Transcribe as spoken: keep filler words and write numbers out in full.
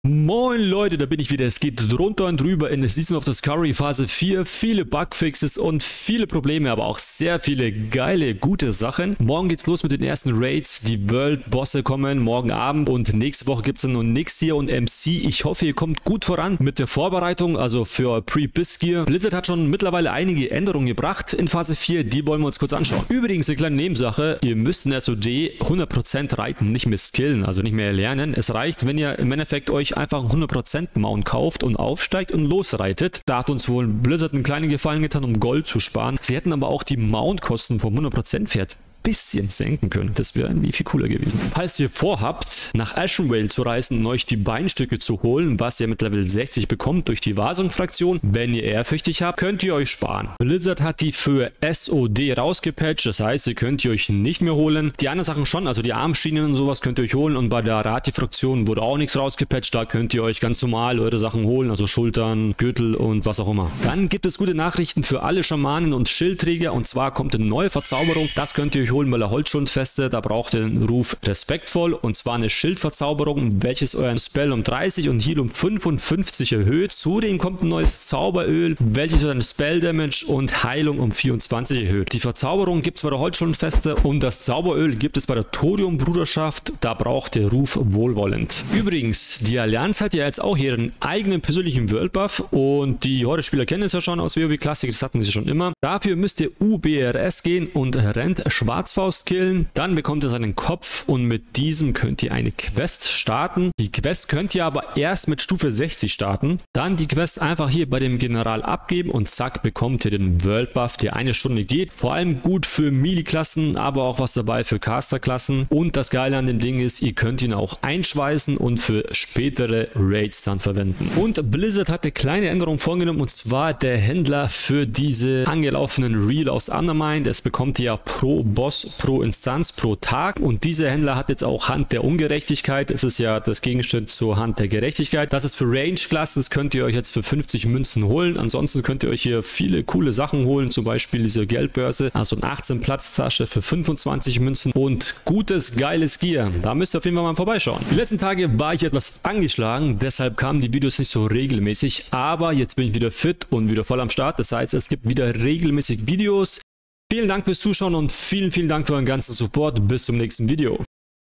Moin Leute, da bin ich wieder. Es geht drunter und drüber in der Season of Discovery Phase vier. Viele Bugfixes und viele Probleme, aber auch sehr viele geile, gute Sachen. Morgen geht's los mit den ersten Raids. Die World-Bosse kommen morgen Abend und nächste Woche gibt's dann noch Nix hier und M C. Ich hoffe, ihr kommt gut voran mit der Vorbereitung, also für Pre-Biss-Gear. Blizzard hat schon mittlerweile einige Änderungen gebracht in Phase vier. Die wollen wir uns kurz anschauen. Übrigens eine kleine Nebensache. Ihr müsst in S O D hundert Prozent reiten, nicht mehr skillen, also nicht mehr lernen. Es reicht, wenn ihr im Endeffekt euch einfach einen hundert Prozent Mount kauft und aufsteigt und losreitet. Da hat uns wohl Blizzard einen kleinen Gefallen getan, um Gold zu sparen. Sie hätten aber auch die Mount-Kosten vom hundert Prozent Pferd bisschen senken können. Das wäre irgendwie viel cooler gewesen. Falls ihr vorhabt, nach Ashenvale zu reisen und euch die Beinstücke zu holen, was ihr mit Level sechzig bekommt durch die Vasung-Fraktion, wenn ihr ehrfürchtig habt, könnt ihr euch sparen. Blizzard hat die für S O D rausgepatcht, das heißt, ihr könnt die euch nicht mehr holen. Die anderen Sachen schon, also die Armschienen und sowas könnt ihr euch holen und bei der Rati-Fraktion wurde auch nichts rausgepatcht, da könnt ihr euch ganz normal eure Sachen holen, also Schultern, Gürtel und was auch immer. Dann gibt es gute Nachrichten für alle Schamanen und Schildträger und zwar kommt eine neue Verzauberung, das könnt ihr euch holen bei der Holzschundfeste, da braucht ihr den Ruf respektvoll und zwar eine Schildverzauberung, welches euren Spell um dreißig und Heal um fünfundfünfzig erhöht. Zudem kommt ein neues Zauberöl, welches euren Spell Damage und Heilung um vierundzwanzig erhöht. Die Verzauberung gibt es bei der Holzschundfeste und das Zauberöl gibt es bei der Thorium-Bruderschaft, da braucht der Ruf wohlwollend. Übrigens, die Allianz hat ja jetzt auch ihren eigenen persönlichen World Buff und die Horde-Spieler kennen es ja schon aus WoW Classic, das hatten sie schon immer. Dafür müsst ihr U B R S gehen und rennt Schwarzfaust killen, dann bekommt ihr seinen Kopf und mit diesem könnt ihr eine Quest starten. Die Quest könnt ihr aber erst mit Stufe sechzig starten. Dann die Quest einfach hier bei dem General abgeben und zack bekommt ihr den World Buff, der eine Stunde geht. Vor allem gut für Melee-Klassen, aber auch was dabei für Caster-Klassen. Und das Geile an dem Ding ist, ihr könnt ihn auch einschweißen und für spätere Raids dann verwenden. Und Blizzard hat eine kleine Änderung vorgenommen und zwar der Händler für diese angelaufenen Reel aus Undermine. Es bekommt ihr ja pro Boss, pro Instanz pro Tag und dieser Händler hat jetzt auch Hand der Ungerechtigkeit. Es ist ja das Gegenstück zur Hand der Gerechtigkeit. Das ist für Range-Klassen, das könnt ihr euch jetzt für fünfzig Münzen holen. Ansonsten könnt ihr euch hier viele coole Sachen holen, zum Beispiel diese Geldbörse, also eine achtzehn Platz Tasche für fünfundzwanzig Münzen und gutes, geiles Gear. Da müsst ihr auf jeden Fall mal vorbeischauen. Die letzten Tage war ich etwas angeschlagen, deshalb kamen die Videos nicht so regelmäßig, aber jetzt bin ich wieder fit und wieder voll am Start. Das heißt, es gibt wieder regelmäßig Videos. Vielen Dank fürs Zuschauen und vielen, vielen Dank für euren ganzen Support. Bis zum nächsten Video.